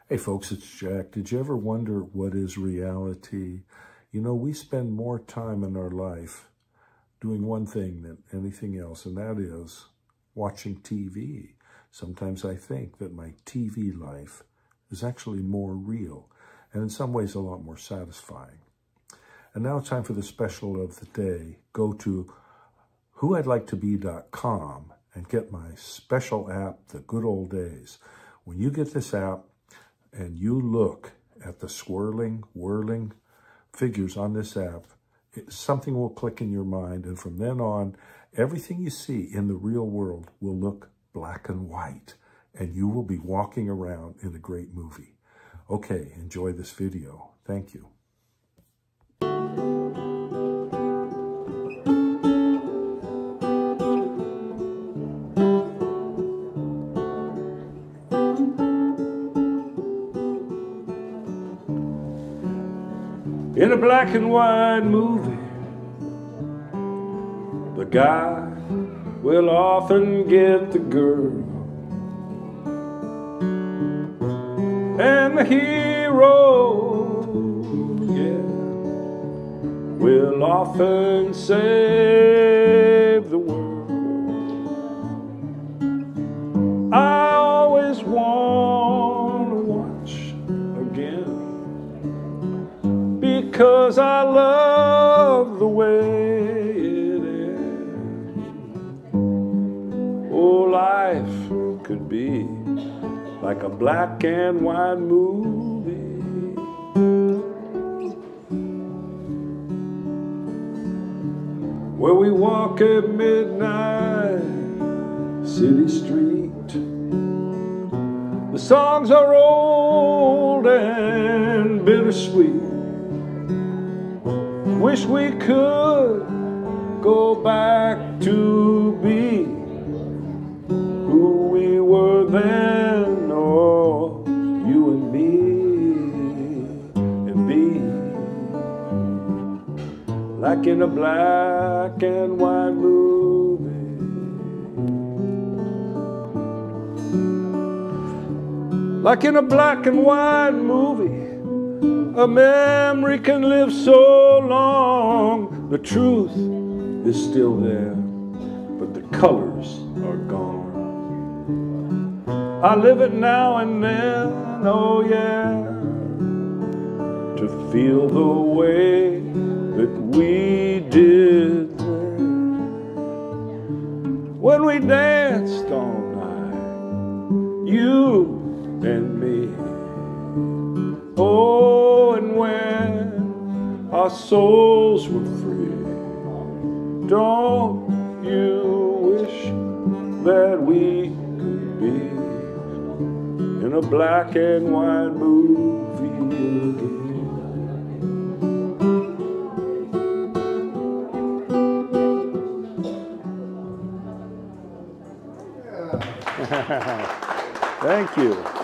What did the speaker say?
Hey folks, it's Jack. Did you ever wonder what is reality? You know, we spend more time in our life doing one thing than anything else, and that is watching TV. Sometimes I think that my TV life is actually more real, and in some ways a lot more satisfying. And now it's time for the special of the day. Go to whoidliketobe.com and get my special app, The Good Old Days. When you get this app, and you look at the swirling, whirling figures on this app, something will click in your mind. And from then on, everything you see in the real world will look black and white. And you will be walking around in a great movie. Okay, enjoy this video. Thank you. In a black and white movie, the guy will often get the girl, and the hero, yeah, will often save the world. I always want to watch again, because I love the way it ends. Oh, life could be like a black and white movie, where we walk a midnight city street. The songs are old and bittersweet. Wish we could go back to be who we were then, or you and me, and be like in a black and white movie. Like in a black and white movie, a memory can live so long. The truth is still there, but the colors are gone. I live it now and then, oh yeah, to feel the way that we did then, when we danced all night, you and me. Oh, and when our souls were free, don't you wish that we could be in a black and white movie again? Thank you.